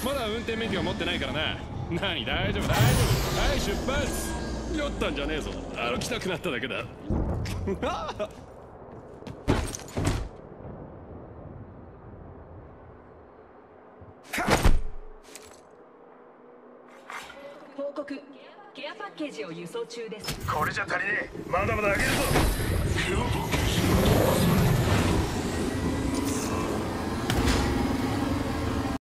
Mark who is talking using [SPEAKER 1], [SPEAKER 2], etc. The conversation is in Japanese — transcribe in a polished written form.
[SPEAKER 1] まだ運転免許は持ってないからな。何、大丈夫大丈夫。はい出発。酔ったんじゃねえぞ、歩きたくなっただけだ。
[SPEAKER 2] 報告、ケアパッケージを輸送中です。
[SPEAKER 3] これじゃ足りねえ。まだまだあげるぞ。